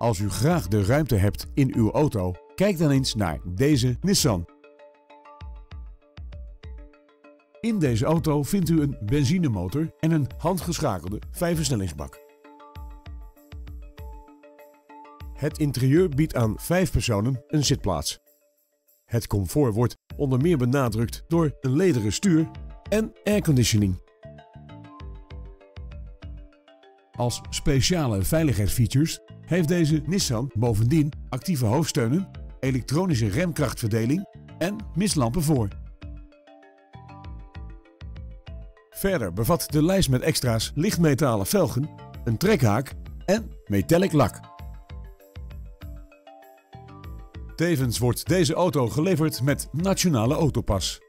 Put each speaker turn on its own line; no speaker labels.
Als u graag de ruimte hebt in uw auto, kijk dan eens naar deze Nissan. In deze auto vindt u een benzinemotor en een handgeschakelde 5-versnellingsbak. Het interieur biedt aan 5 personen een zitplaats. Het comfort wordt onder meer benadrukt door een lederen stuur en airconditioning. Als speciale veiligheidsfeatures heeft deze Nissan bovendien actieve hoofdsteunen, elektronische remkrachtverdeling en mistlampen voor. Verder bevat de lijst met extra's lichtmetalen velgen, een trekhaak en metallic lak. Tevens wordt deze auto geleverd met Nationale Autopas.